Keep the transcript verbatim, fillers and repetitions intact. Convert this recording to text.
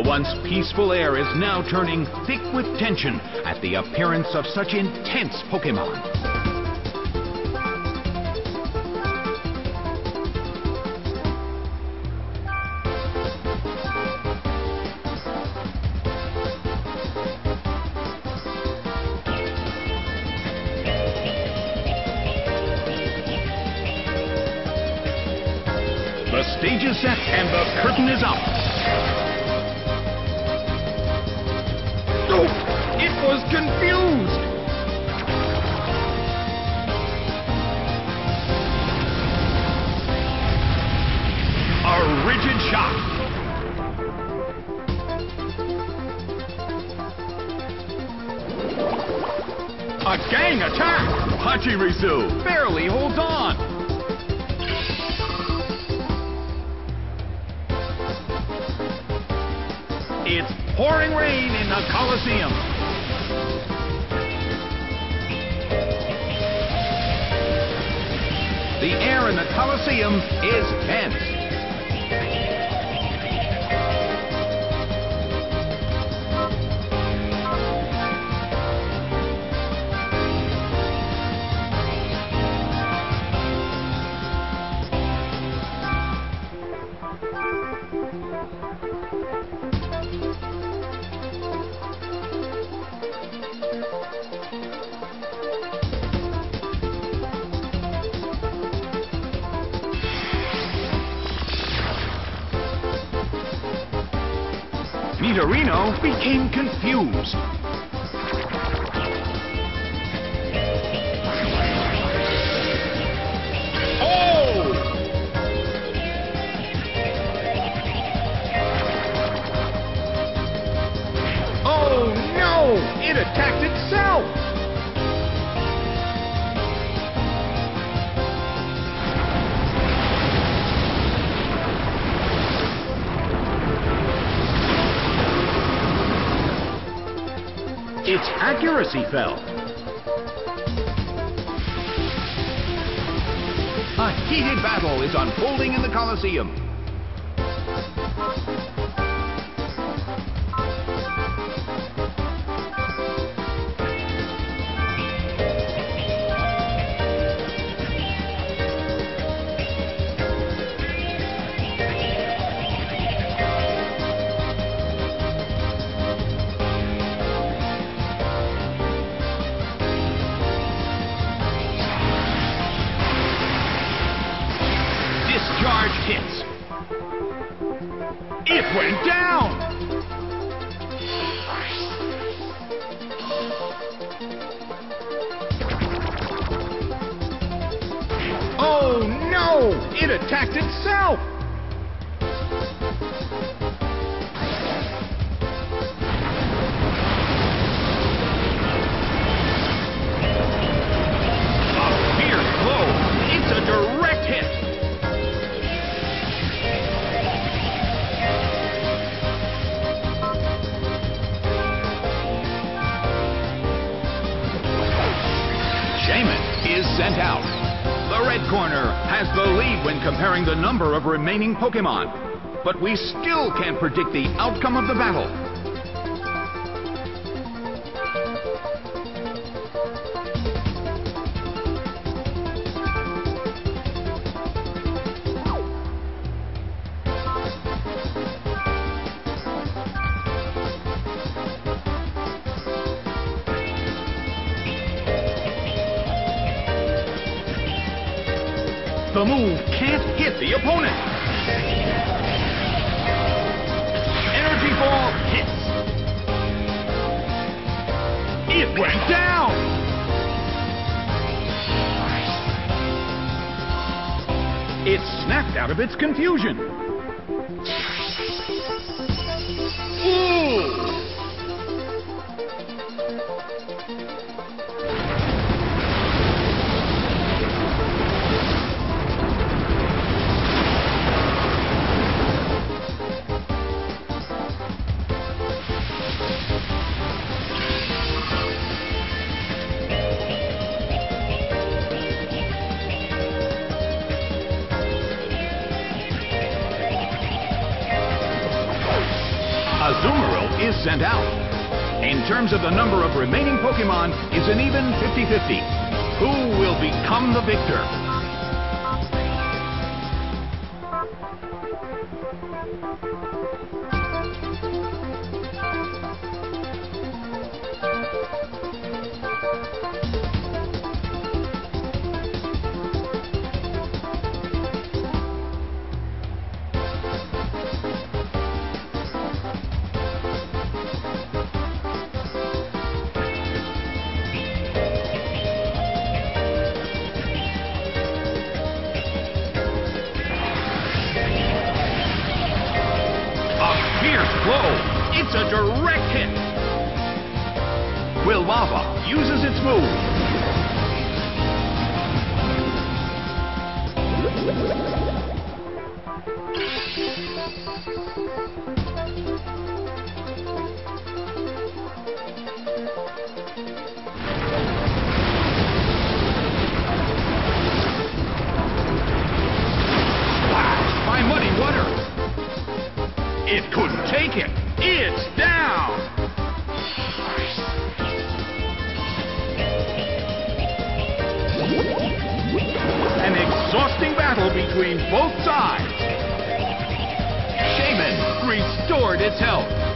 once peaceful air is now turning thick with tension at the appearance of such intense Pokémon. The stage is set and the curtain is up. Oh, it was confused. A rigid shot. A gang attack. Pachirisu barely holds on. It's pouring rain in the Coliseum. The air in the Coliseum is tense. Nidorino became confused. Oh! Oh no! It attacked itself! Its accuracy fell. A heated battle is unfolding in the Coliseum. Discharge hits. It went down. Oh no! It attacked itself. A fierce blow. It's a direct hit. Is sent out. The red corner has the lead when comparing the number of remaining Pokémon, but we still can't predict the outcome of the battle. The move can't hit the opponent. Energy ball hits. It went down. It snapped out of its confusion. Ooh. Azumarill is sent out. In terms of the number of remaining Pokémon, it's an even fifty fifty. Who will become the victor? It's a direct hit. Quilava uses its move. Splash by Muddy Water. It couldn't take it. It's down! An exhausting battle between both sides. Shaman restored its health.